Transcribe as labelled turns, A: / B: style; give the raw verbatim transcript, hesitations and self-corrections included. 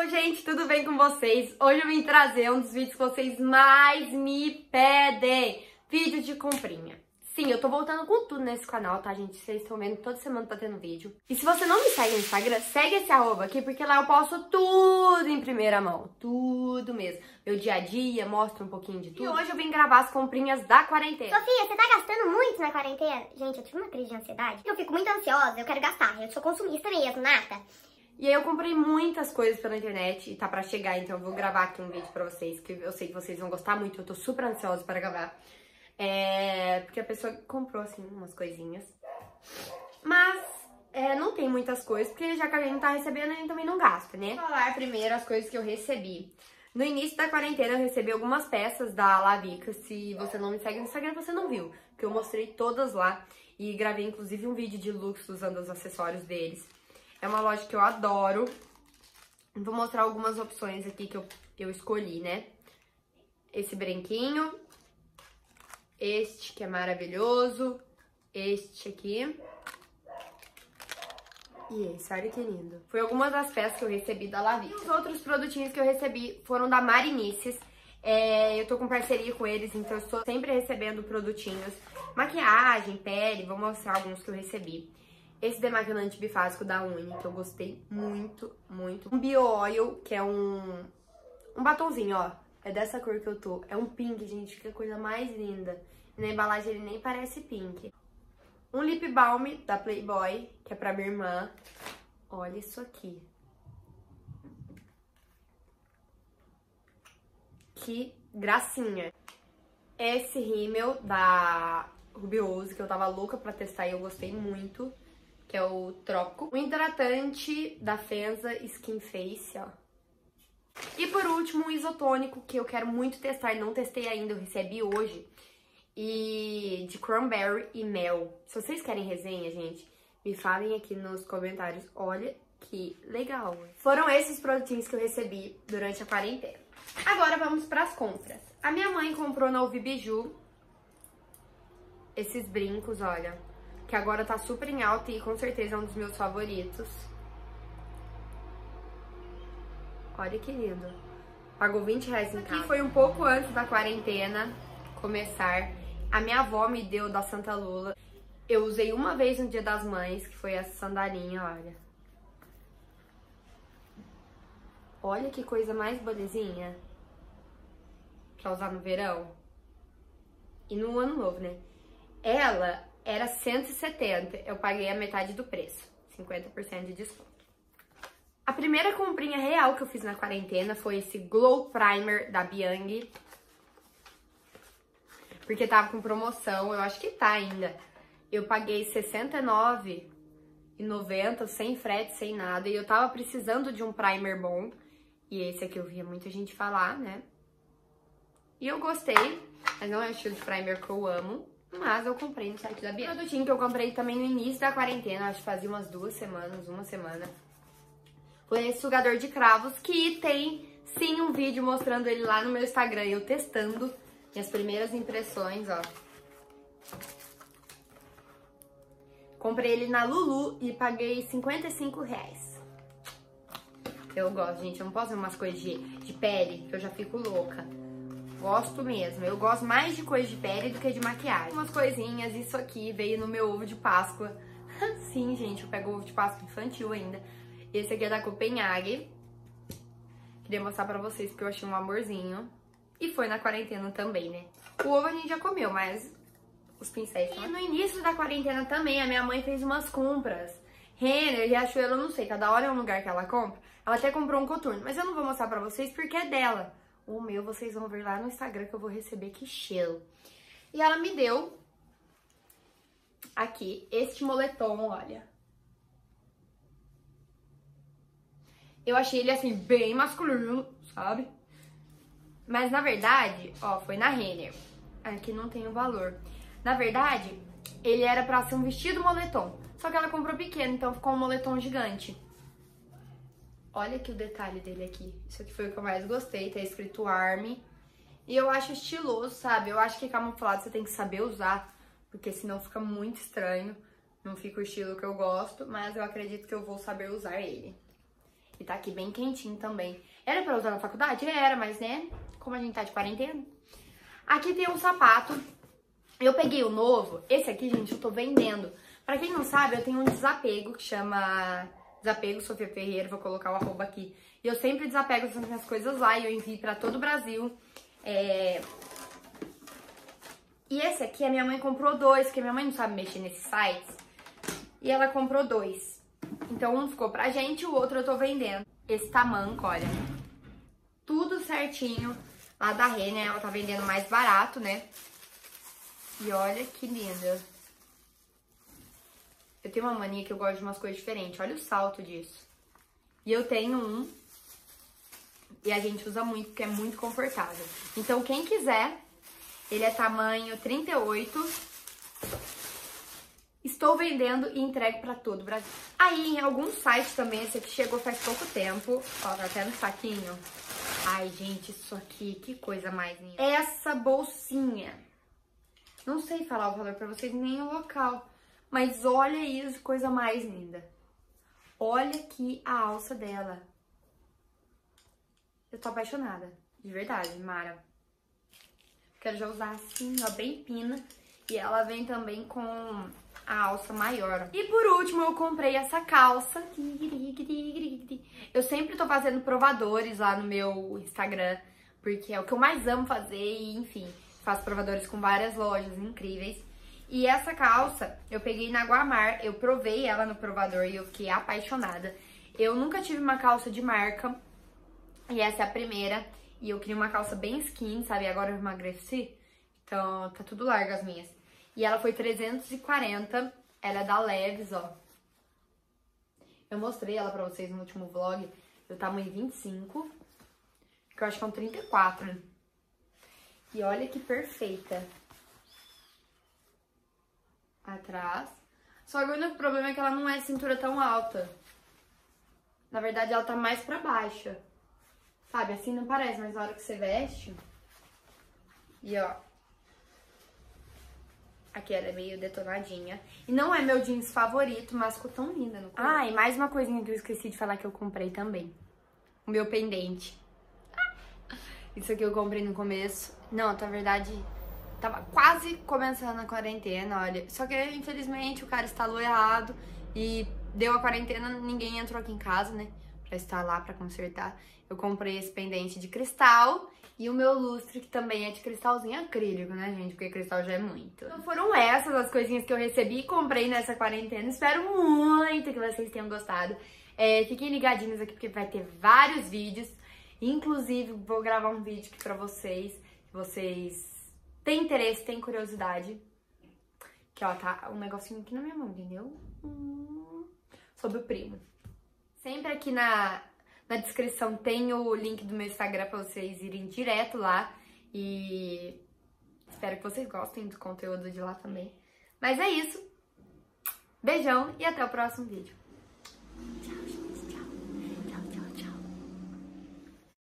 A: gente, tudo bem com vocês? Hoje eu vim trazer um dos vídeos que vocês mais me pedem, vídeo de comprinha. Sim, eu tô voltando com tudo nesse canal, tá, gente? Vocês estão vendo, toda semana tá tendo vídeo. E se você não me segue no Instagram, segue esse arroba aqui, porque lá eu posto tudo em primeira mão. Tudo mesmo. Meu dia a dia, mostro um pouquinho de tudo. E hoje eu vim gravar as comprinhas da quarentena.
B: Sofia, você tá gastando muito na quarentena? Gente, eu tive uma crise de ansiedade. Eu fico muito ansiosa, eu quero gastar. Eu sou consumista mesmo, nata.
A: E aí eu comprei muitas coisas pela internet e tá pra chegar, então eu vou gravar aqui um vídeo pra vocês, que eu sei que vocês vão gostar muito, eu tô super ansiosa para gravar. É, porque a pessoa comprou, assim, umas coisinhas. Mas é, não tem muitas coisas, porque já que a gente tá recebendo, a gente também não gasta, né? Vou falar primeiro as coisas que eu recebi. No início da quarentena, eu recebi algumas peças da Lavica. Se você não me segue no Instagram, você não viu, porque eu mostrei todas lá. E gravei, inclusive, um vídeo de looks usando os acessórios deles. É uma loja que eu adoro. Vou mostrar algumas opções aqui que eu, eu escolhi, né? Esse branquinho. Este que é maravilhoso. Este aqui. E esse, olha que lindo. Foi algumas das peças que eu recebi da Lavica. Os outros produtinhos que eu recebi foram da Marinices. É, eu tô com parceria com eles, então eu estou sempre recebendo produtinhos. Maquiagem, pele, vou mostrar alguns que eu recebi. Esse demaquilante bifásico da Uni, que eu gostei muito, muito. Um Bio Oil, que é um, um batonzinho, ó. É dessa cor que eu tô. É um pink, gente, que é a coisa mais linda. E na embalagem ele nem parece pink. Um lip balm da Playboy, que é pra minha irmã. Olha isso aqui. Que gracinha. Esse rímel da Ruby Rose, que eu tava louca pra testar e eu gostei muito, que é o Troco. O hidratante da Fenza Skin Face, ó. E por último, um isotônico que eu quero muito testar e não testei ainda, eu recebi hoje. E de cranberry e mel. Se vocês querem resenha, gente, me falem aqui nos comentários. Olha que legal. Foram esses produtinhos que eu recebi durante a quarentena. Agora vamos para as compras. A minha mãe comprou na Uvi Biju esses brincos, olha, que agora tá super em alta e com certeza é um dos meus favoritos. Olha que lindo. Pagou vinte reais em casa. Aqui foi um pouco antes da quarentena começar. A minha avó me deu da Santa Lula. Eu usei uma vez no Dia das Mães, que foi essa sandalinha, olha. Olha que coisa mais belezinha. Pra usar no verão. E no ano novo, né? Ela era cento e setenta. Eu paguei a metade do preço. cinquenta por cento de desconto. A primeira comprinha real que eu fiz na quarentena foi esse Glow Primer da Bianchi. Porque tava com promoção, eu acho que tá ainda. Eu paguei sessenta e nove reais e noventa centavos, sem frete, sem nada. E eu tava precisando de um primer bom. E esse aqui eu via muita gente falar, né? E eu gostei, mas não é o estilo de primer que eu amo. Mas eu comprei no site da Bianchi. O produtinho que eu comprei também no início da quarentena, acho que fazia umas duas semanas, uma semana. Foi esse sugador de cravos, que tem sim um vídeo mostrando ele lá no meu Instagram, eu testando. Minhas primeiras impressões, ó. Comprei ele na Lulu e paguei cinquenta e cinco reais. Eu gosto, gente. Eu não posso ver umas coisas de, de pele, que eu já fico louca. Gosto mesmo. Eu gosto mais de coisa de pele do que de maquiagem. Umas coisinhas. Isso aqui veio no meu ovo de Páscoa. Sim, gente. Eu pego o ovo de Páscoa infantil ainda. Esse aqui é da Copenhague. Queria mostrar pra vocês porque eu achei um amorzinho. E foi na quarentena também, né? O ovo a gente já comeu, mas os pincéis... E no início da quarentena também, a minha mãe fez umas compras. Renner, Riachuelo, eu não sei, cada hora é um lugar que ela compra. Ela até comprou um coturno, mas eu não vou mostrar pra vocês porque é dela. O meu vocês vão ver lá no Instagram que eu vou receber, que cheiro. E ela me deu aqui este moletom, olha. Eu achei ele assim, bem masculino, sabe? Mas, na verdade, ó, foi na Renner. Aqui não tem o valor. Na verdade, ele era pra ser um vestido moletom. Só que ela comprou pequeno, então ficou um moletom gigante. Olha aqui o detalhe dele aqui. Isso aqui foi o que eu mais gostei. Tá escrito Army. E eu acho estiloso, sabe? Eu acho que camuflado você tem que saber usar. Porque senão fica muito estranho. Não fica o estilo que eu gosto. Mas eu acredito que eu vou saber usar ele. E tá aqui bem quentinho também. Era pra usar na faculdade? Era, mas né, como a gente tá de quarentena. Aqui tem um sapato. Eu peguei o novo. Esse aqui, gente, eu tô vendendo. Pra quem não sabe, eu tenho um desapego que chama Desapego Sofia Ferreira. Vou colocar o arroba aqui. E eu sempre desapego as minhas coisas lá e eu envio pra todo o Brasil. É... E esse aqui, a minha mãe comprou dois, porque minha mãe não sabe mexer nesses sites. E ela comprou dois. Então um ficou pra gente e o outro eu tô vendendo. Esse tamanco, olha. Tudo certinho. Lá da Renner, ela tá vendendo mais barato, né? E olha que linda. Eu tenho uma mania que eu gosto de umas coisas diferentes. Olha o salto disso. E eu tenho um. E a gente usa muito, porque é muito confortável. Então, quem quiser, ele é tamanho trinta e oito. Estou vendendo e entrego pra todo o Brasil. Aí, em alguns sites também, esse aqui chegou faz pouco tempo. Ó, tá até no saquinho. Ai, gente, isso aqui, que coisa mais linda. Essa bolsinha. Não sei falar o valor pra vocês, nem o local. Mas olha isso, coisa mais linda. Olha aqui a alça dela. Eu tô apaixonada. De verdade, Mara. Quero já usar assim, ó, bem pina. E ela vem também com a alça maior. E por último, eu comprei essa calça. Eu sempre tô fazendo provadores lá no meu Instagram, porque é o que eu mais amo fazer e, enfim, faço provadores com várias lojas incríveis. E essa calça, eu peguei na Guamar, eu provei ela no provador e eu fiquei apaixonada. Eu nunca tive uma calça de marca, e essa é a primeira. E eu queria uma calça bem skinny, sabe? Agora eu emagreci, então tá tudo largo as minhas. E ela foi trezentos e quarenta, ela é da Leves, ó. Eu mostrei ela pra vocês no último vlog, do tamanho vinte e cinco, que eu acho que é um trinta e quatro. E olha que perfeita. Atrás. Só que o único problema é que ela não é cintura tão alta. Na verdade, ela tá mais pra baixo. Sabe, assim não parece, mas na hora que você veste... E ó... Aqui ela é meio detonadinha. E não é meu jeans favorito, mas ficou tão linda no corpo. Ah, e mais uma coisinha que eu esqueci de falar que eu comprei também. O meu pendente. Isso aqui eu comprei no começo. Não, na verdade, tava quase começando a quarentena, olha. Só que, infelizmente, o cara instalou errado. E deu a quarentena, ninguém entrou aqui em casa, né? Pra instalar, pra consertar. Eu comprei esse pendente de cristal. E o meu lustre, que também é de cristalzinho acrílico, né, gente? Porque cristal já é muito. Então foram essas as coisinhas que eu recebi e comprei nessa quarentena. Espero muito que vocês tenham gostado. É, fiquem ligadinhos aqui, porque vai ter vários vídeos. Inclusive, vou gravar um vídeo aqui pra vocês. Se vocês têm interesse, têm curiosidade. Que, ó, tá um negocinho aqui na minha mão, entendeu? Hum, sobre o primo. Sempre aqui na... Na descrição tem o link do meu Instagram pra vocês irem direto lá. E espero que vocês gostem do conteúdo de lá também. Mas é isso. Beijão e até o próximo vídeo.